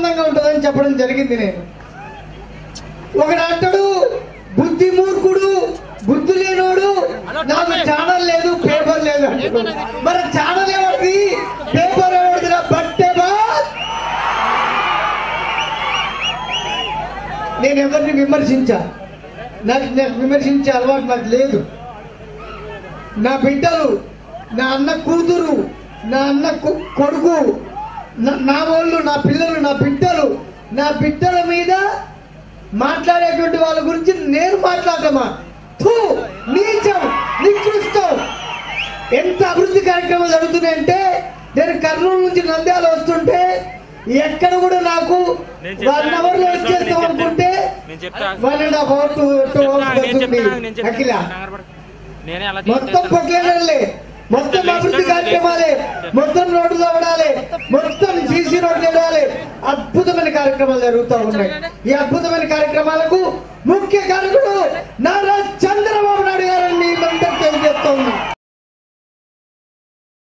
ఆనందంగా ఉంటుందని చెప్పడం జరిగింది. నేను ఒకడు అంటాడు బుద్ధి మూర్ఖుడు, బుద్ధి లేనోడు, నాకు ఛానల్ లేదు, పేపర్ లేదు అంటాడు. మరి ఛానల్ ఎవరిది, పేపర్ ఎవరిదిరా? బట్టేబా. నేను ఎవరిని విమర్శించా, నాకు విమర్శించే అలవాటు నాకు లేదు. నా బిడ్డలు, నా అన్న కూతురు, నా అన్న కొడుకు, నా వాళ్ళు, నా పిల్లలు, నా బిడ్డలు, నా బిడ్డల మీద మాట్లాడేటువంటి వాళ్ళ గురించి నేను మాట్లాడమా? నీచం, నికృష్టం. ఎంత అభివృద్ధి కార్యక్రమాలు జరుగుతున్నాయంటే, నేను కర్నూలు నుంచి నంద్యాల వస్తుంటే ఎక్కడ కూడా నాకు 1 hour లో వచ్చేస్తాం అనుకుంటే 1.5 hours 2 hours అఖిల మొత్తం పొగలేనలే, మొత్తం అభివృద్ధి కార్యక్రమాలే, మొత్తం రోడ్లు అవ్వడాలి, మొత్తం సీసీ రోడ్లు ఇవ్వాలి. అద్భుతమైన కార్యక్రమాలు జరుగుతూ ఉన్నాయి. ఈ అద్భుతమైన కార్యక్రమాలకు ముఖ్య కారకుడు నారా